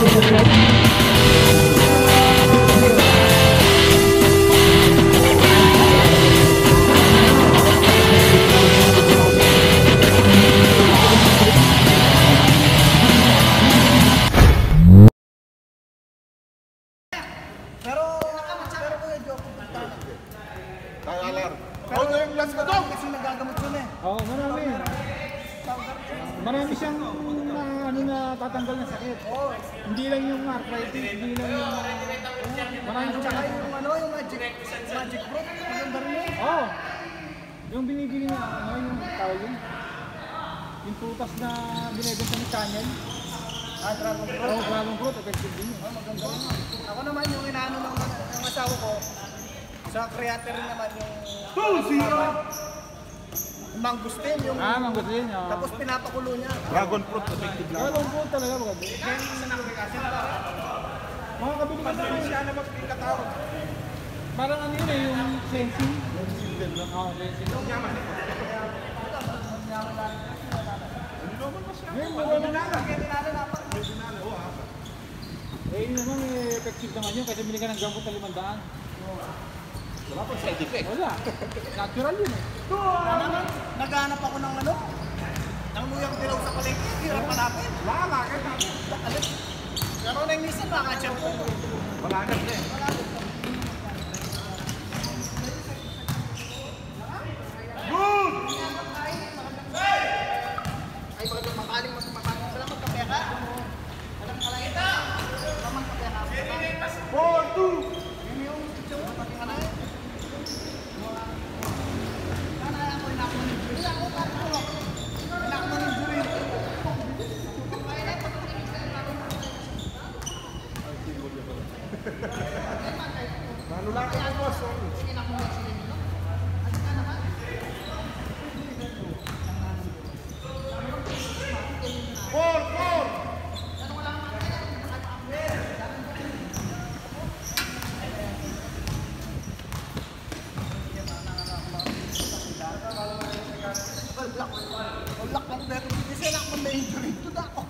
Marami siyang tatanggal ng sakit. Hindi lang yung arthritis, hindi lang yung marami siyang yung magic fruit, maganda rin yun. Oo. Yung binibili na, yung tawag yun? Yung prutas na binibenta ni Channel. Dragon fruit. Oo, dragon fruit, effective din yun. Maganda rin. Ako naman yung inaano ng asawa ko, sa creator rin naman yung mangustin yung mangustin. Tapos pinapakulo niya. Dragon fruit effective lang. Dragon fruit talaga maganda. Makakabili ka na siya na magkatawag. Parang ano yun yung sensing. Oo, sensing. Eh yun naman effective naman yun kasi bili ka ng gamot na 500. Wala pang side effect. Wala. Natural yun eh. Naghanap ako ng ng luyang dilaw sa palengke. Hirap hanapin. Wala, bakit? Pero na yung minsan nakachap ko. Wala na eh. Good! Ay, bakit yung makaling makaling. Wala magkape ka? Walang kalangita. Wala magkape ka. 4-2! Manulaki ang boss. Ulak ang dito. Kasi anak mo may injury. Ito na ako.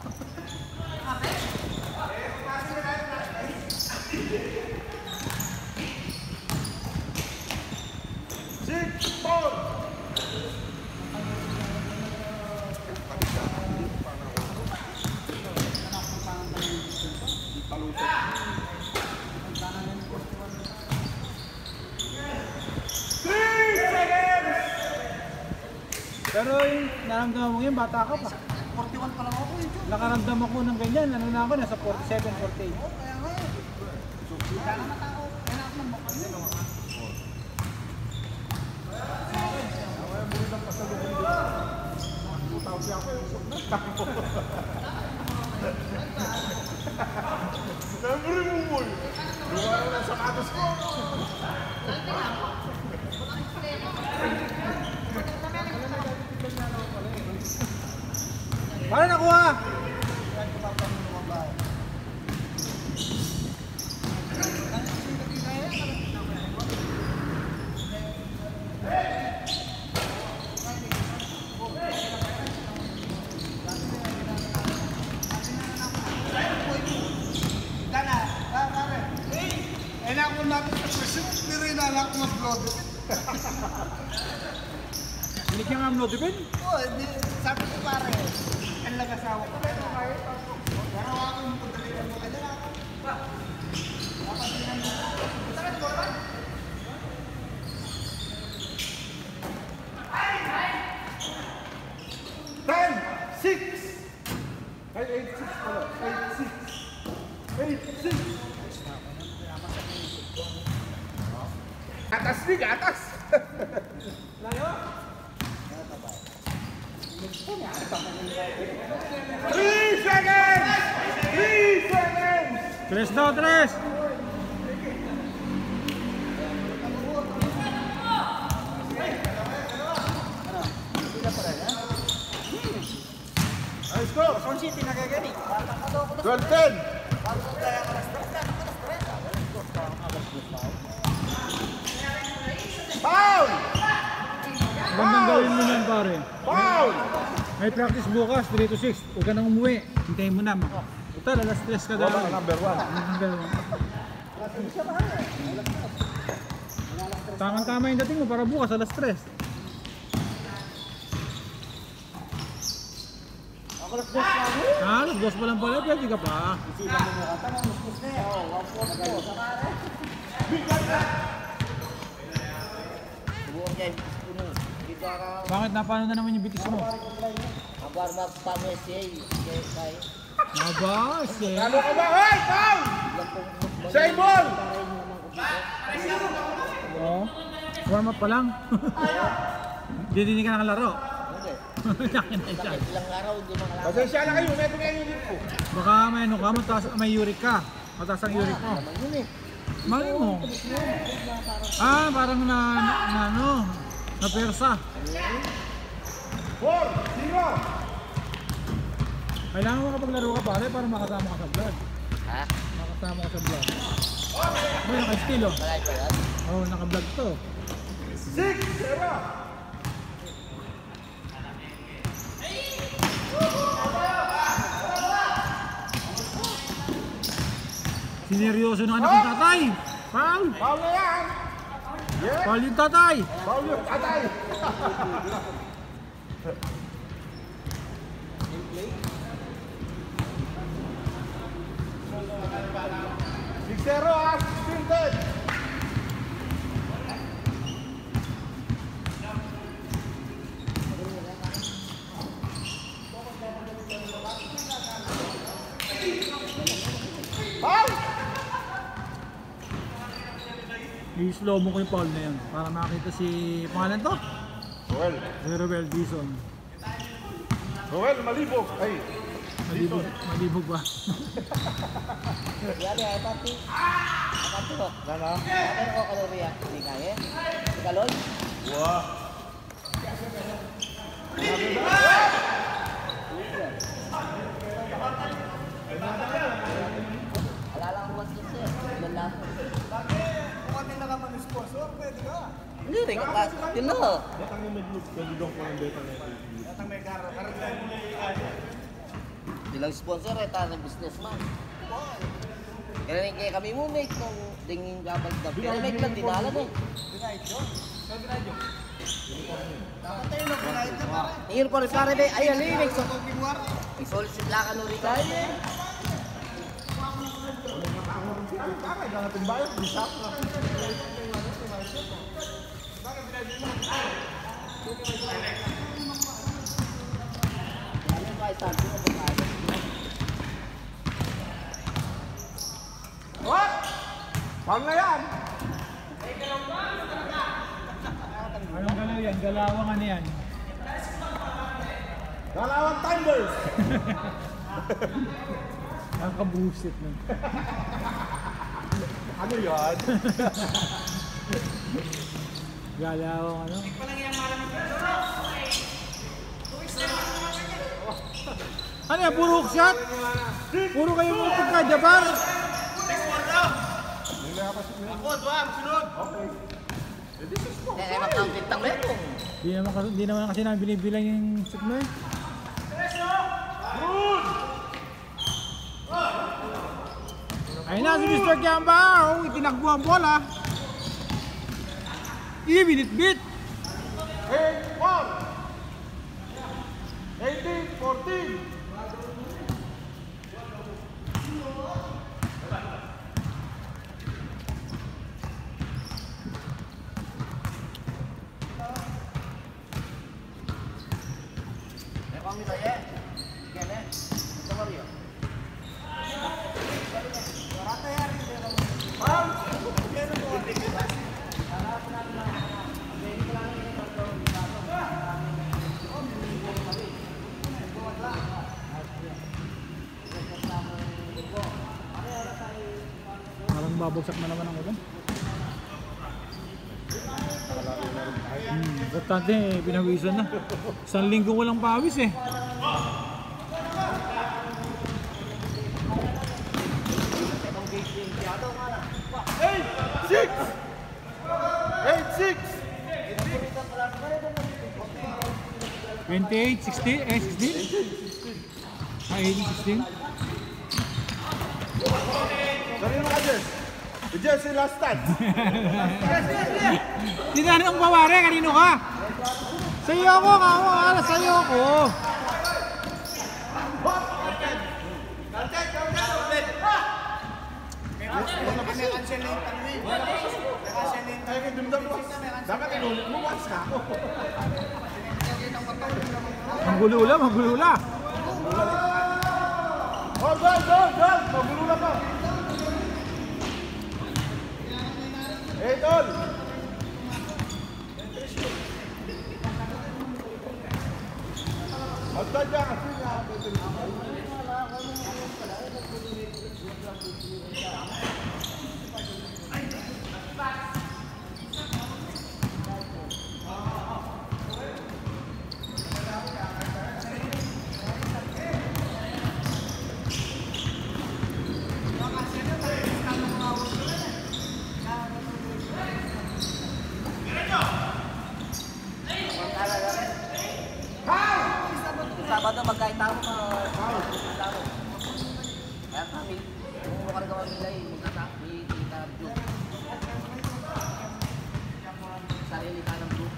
Pero yung naramdaman mo yun, bata ka pa. 41 pa lang ako eh. Nakaramdam ako ng ganyan, ano na ako, nasa 47, 48. Kaya nga eh. Kaya naman ako. Kaya na ako ng bakal yun. Kaya mo rin ang pasalubong dito. Putaw siya ako yung usok na. Siyempre mo boy. Luwa na ng sapatos ko. Para nakuha! Enak mo natin sa presyo, pero inalak mo vlog. Hindi ka nga amnodipin? Oo, sabi ko pare, ang lagasawa ko. Pero kayo, narawakan mo kung dalilan mo kanya ako. Dapat din mo. Sakit ko ba? Ten, 6! Ay, 8-6 pala. 8-6. 8-6. Atas nih, ke atas. Layo? 3 seconds! 3 seconds! 3 daw, 3! Let's go! Son City nagagani. 12-10! Foul! Bandang gawin mo yan pare. Foul! May practice bukas, 3 to 6. Huwag ka nang umuwi. Hintayin mo na. Total, alas 3 ka daw. Wala, number 1. Tamang-tama yung dating mo para bukas alas 3. Ako alas 2 lang. Alas 2 pa lang pala, pwede ka pa. Isipan mo mo kata, alas 2 na eh. Oo, 1-4 sa pare. Subukan kayo. Dito ka. Bakit napano na naman yung bitis mo? Abar magpamesay. Kay. Aba, siya. Ano ka ba? Hey, Paul! Save ball! Oo. Warm up pa lang. Hindi ka nakalaro. Hindi. Yakin na siya. Ilang araw hindi makalakad. Pasensya na kayo, meron nga yung dito. Baka may ano ka, may uric ka. Mataas ang uric mo. Naman yun eh. Mali mo. Ah, parang na ano, na persa. 4-0! Kailangan mo kapag laro ka pare para makasama ka sa vlog. Ha? Makasama ka sa vlog. May naka-steal oh. Malay pa yan? Oo, naka-vlog to. 6-0! Sineryoso ng anak ng tatay. Paul! Paul na yan! Yeah! Paul yung tatay! Paul yung tatay! 6-0 ah! Spirited! Paul! I-slow mo ko yung Paul na yun. Para makita si... Pangalan to? Joel! Si Robel Dizon. Joel, malibog! Ay! Malibog ba? Yan eh, pati. Pati ko. Nana? Ano ko kalorya? Hindi kaya? Kalol? Wow! Wala lang ko mas kasi. Ilan lang. Kung atin na ka man-sponsor, pwede ka! Hindi rin ka pa. Yun na. Datang yung medlog, pwede daw ko ng beta na ito. Datang may karo, Bilang sponsor eh, tayo ng businessman. Kaya rin kaya kami mo make nung dingin gabag na. Pero make lang dinala eh. Dapat tayo na pinahit na pare. Ingin pa rin pare be. Ayan, linig. Isolicit lang ka nung rin kaya eh. Bakit na natin bayad? Bisap na. Ano ba sabi mo ba? What? Paul na yan! Anong galaw yan? Galawang ano yan? Galawang Thunders! Ang kabusit nun. Ano yan? Galawang ano? Ano yan? Puro hook shot? Puro kayo mga pagka-jabar? Okay. Eh, mag-counted lang meron. Di naman kasi namin binibilang yung shot mo eh. Ayun na si Mr. Gamba! Oh, itinagbo ang bola. Ibinit-bit! 8-1! 18-14! Kami tayo eh. Yan eh. Ito mo rin. Parang babagsak na naman ang ulan. Importante eh, pinawisan na. Isang linggo walang pawis eh. 28, 16, 16? Ah, 18, 16? Jesse last time. Tinanong ang pawari, kanino ka? Sa'yo ako, kamo, sa'yo ako. Dapat inulit mo once ka ako. Magulula, magulula. Oh, go! Magulula pa. Hey, Tol! Magdad ka kasi nga. Sabado magkain tao ka. Kaya kami, kung makaragawa nila magkasakit, kita joke. Sarili ka ng grupo.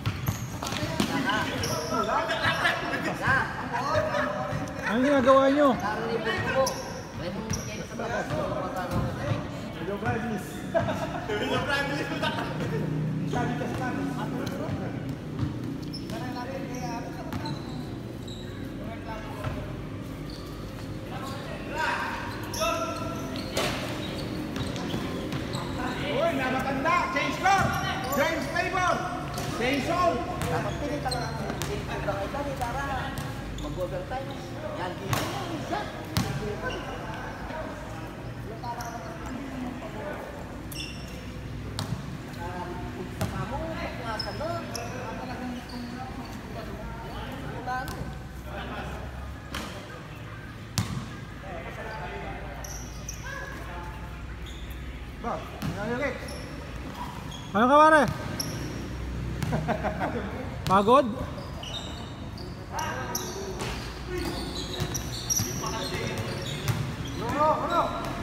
Ano ginagawa nyo? Sarili grupo. Pwede mo kayo sa labas. Magkagawa nila. Video practice. Video practice. Sabi ka sa kanan. Change score! James Favor! Change zone! Dapat pili talaga ang safety lang ito ni para mag-overtime. Yan, dito na, shot. Punta ka mo, pagkasan na. Wala ano. Ba, nangyayari. Ano ka, pare? Pagod? Ano?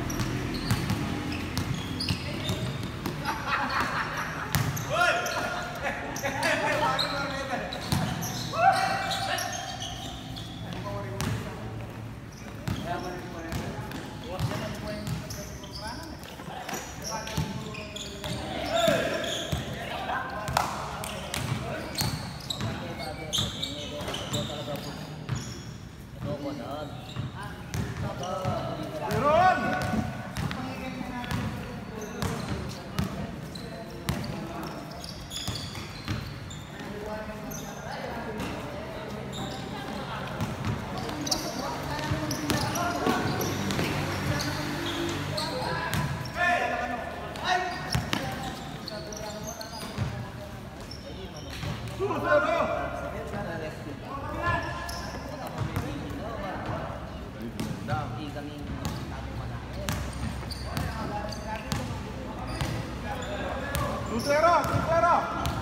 Tutera!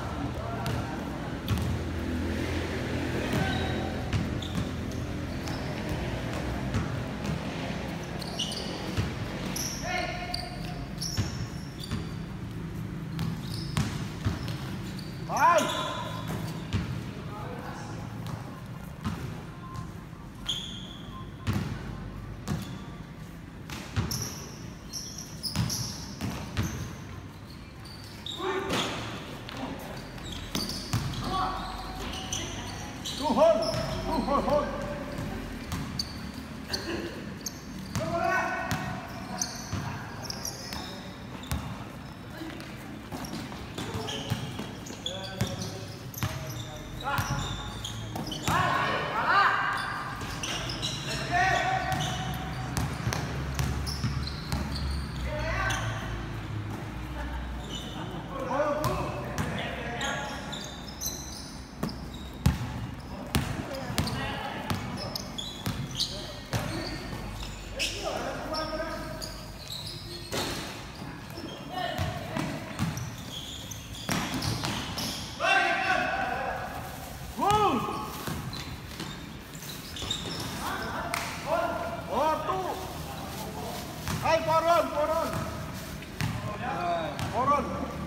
Ay! Hold. Ay, poron! Oron.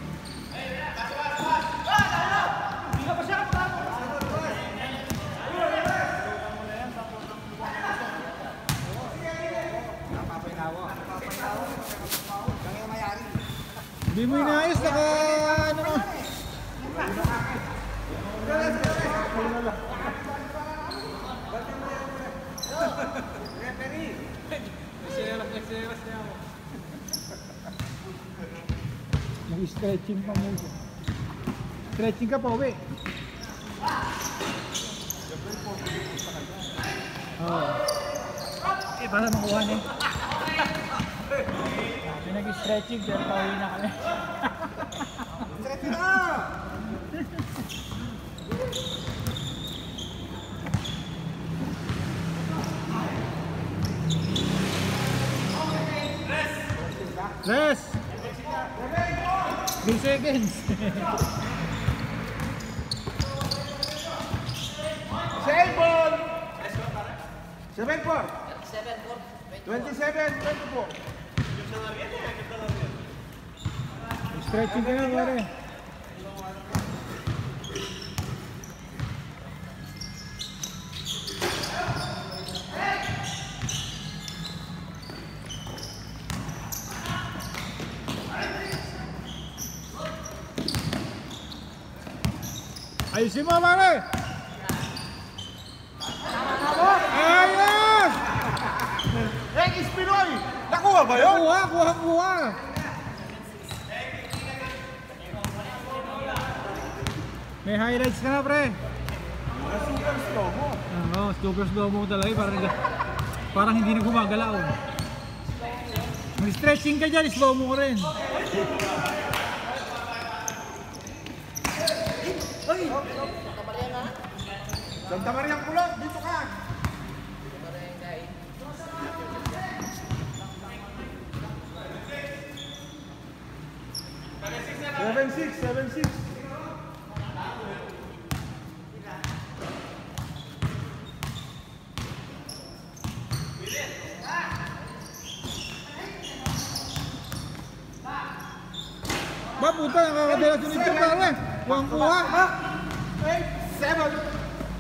Hindi mo inayos, naka ano ka. Mag-stretching pa mo. Stretching ka pa, uwi. Oo. Eh, para makuha niya. May nag-stretching, pero pauwi na kami. Stretching na! Rest! 3 seconds. 7-4. 27-24. Stretching ka na, pare. Ayusin mo, pare! Ayos! Regis Pinoy! Nakuha ba yun? Kuha! May highlights ka na, pre. Super slow mo. Oo, super slow mo talaga. Parang hindi na gumagalaw. Mag-stretching ka dyan, slow mo rin. Santa Maria Kulot, dito ka! Seven six. Ba, puta, nakakadala sunod yung pare. Kuha. 8-7.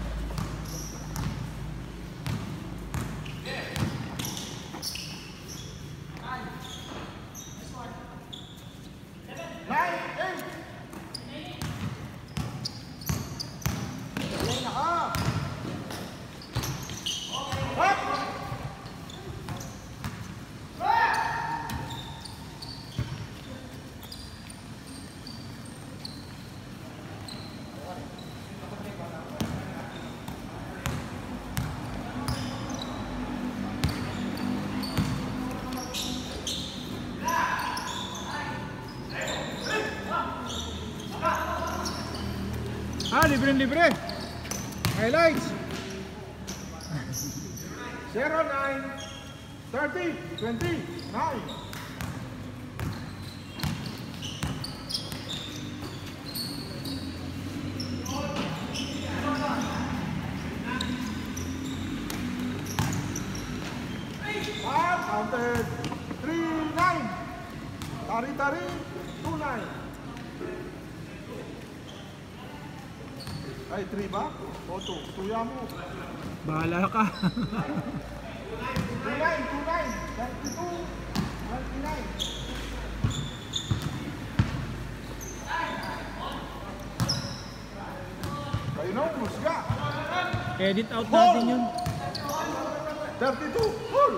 Libre. Highlights. 09 30 29. Counted 3-9. Tari 2-9. Ay, 3 ba? O 2? Tuya mo. Bahala ka. 2-9, 32, 29. Kayo na, musga. Edit out natin yun. 32, full.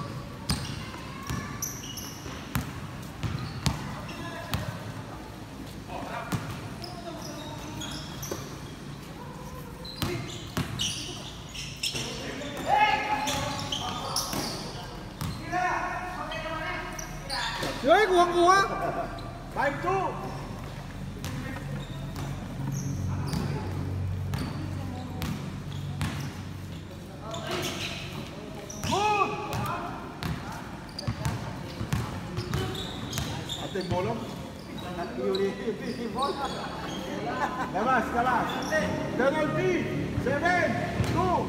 Yoy, kuha. 5-2. Good. Ate bolong. Labas. Penalty. 7-2.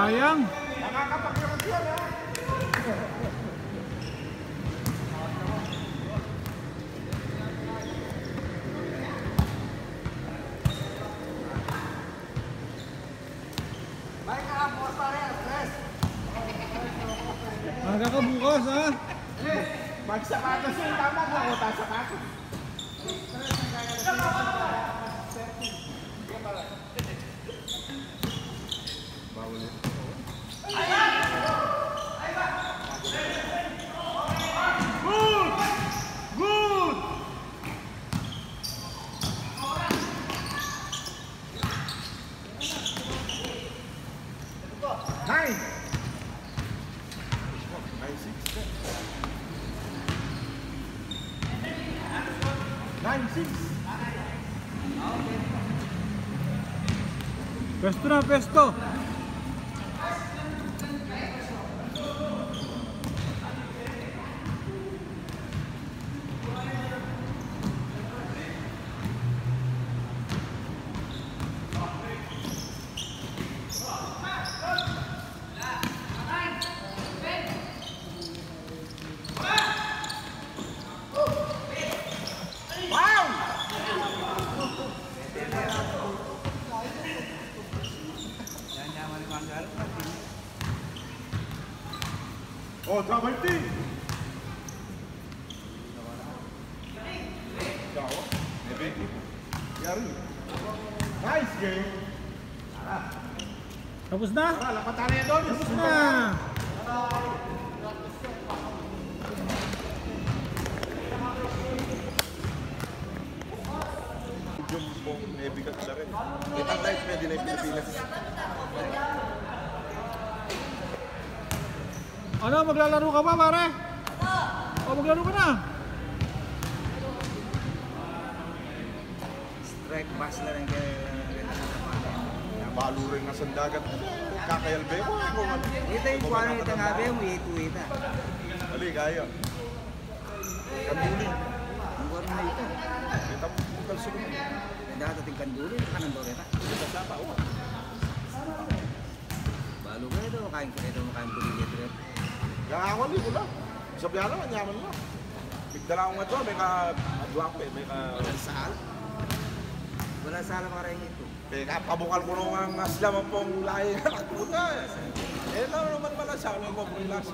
Sayang. Nakakapagirot yan, ha? Balik ka lang, bukas pare. Stress. Maga ka bukas ha. Magsapatos yung tama ko, o tasapatos. Bawal yun. Good! Good! Nine! 9-6. Pesto na, pesto. Oh, double team. Nice game. Tapos na? Tara, lapat tayo na doon. Tapos na. Yung po, may bigat siya rin. Kitang light, pwede na yung Pilipinas. Ano, maglalaro ka ba pare? O, maglaro ka na. Strike pass na rin kay Balo rin na sandagat. Kakayalbe ko. ito yung kuha na ito nga ba yung ito. Dali, kaya. Kanduli. Ang kuha na ito. Kita mo, kalso ko. Ganda ka tating kanduli, kanan daw kita. Kita sapa, oh. Balo ka ito, makain ko ito, makain ko ito. Gangakon din ko lang. Sabihan lang, anyaman mo. Bigdala ko nga ito, may ka-adwa ko eh. May ka-sal. Wala sala mga rin ito. Eh, pabukal ko nung ang aslam ang pong lahi na nakputa eh. Eh, lalo naman pala siya, ano ko, relax.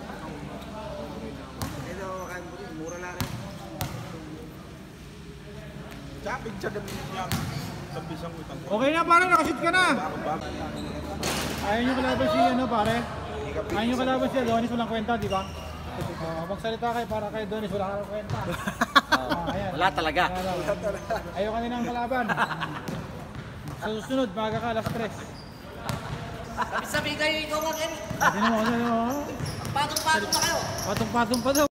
Ito, makain ko rin, mura na rin. Chapig siya ganun yung sabisang utang ko. Okay na pare, nakasit ka na. Bago. Ayaw nyo kalaban si ano pare? Ayaw nyo kalaban si Adonis, walang kwenta, di ba? Magsalita kayo para kay Adonis, wala kang kwenta. Ayan. Wala talaga. Ayaw ka nilang kalaban. Sa susunod, maga ka, alas 3. Sabi kayo ikaw mag-emi. Hindi naman, ano, Patong-patong na kayo. patong-patong pa daw.